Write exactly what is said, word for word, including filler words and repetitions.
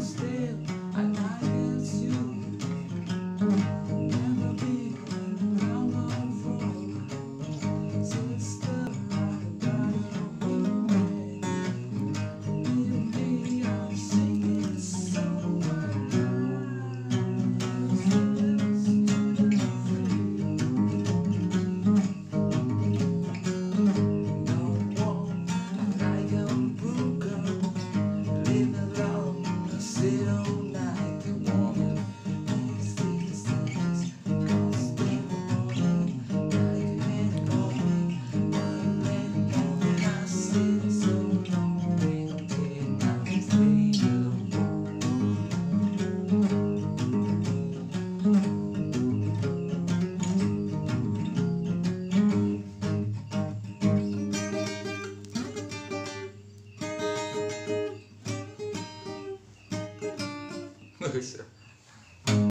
still, and I guess you never be around my phone. Sister, I got a woman. Maybe I'm singing so sit all night, the woman needs these things. Cause they morning, like men morning, like men morning. I sit so long, waiting, I'm staying alone. Ну и все.